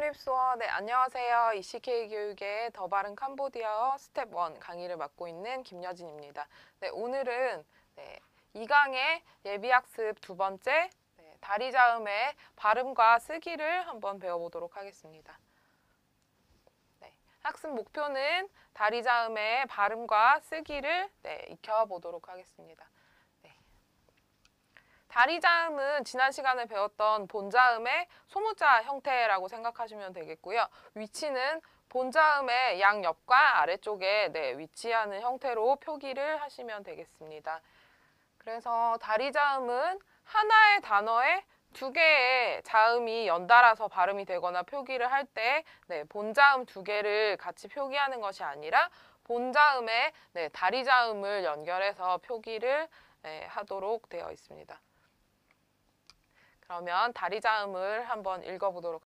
신입수어, 안녕하세요. ECK 교육의 더 바른 캄보디아어 스텝 1 강의를 맡고 있는 김여진입니다. 오늘은 2강의 예비학습 두 번째 다리 자음의 발음과 쓰기를 한번 배워보도록 하겠습니다. 학습 목표는 다리 자음의 발음과 쓰기를 익혀보도록 하겠습니다. 다리 자음은 지난 시간에 배웠던 본자음의 소무자 형태라고 생각하시면 되겠고요. 위치는 본자음의 양옆과 아래쪽에 위치하는 형태로 표기를 하시면 되겠습니다. 그래서 다리 자음은 하나의 단어에 두 개의 자음이 연달아서 발음이 되거나 표기를 할 때 본자음 두 개를 같이 표기하는 것이 아니라 본자음에 다리 자음을 연결해서 표기를 하도록 되어 있습니다. 그러면 다리 자음을 한번 읽어보도록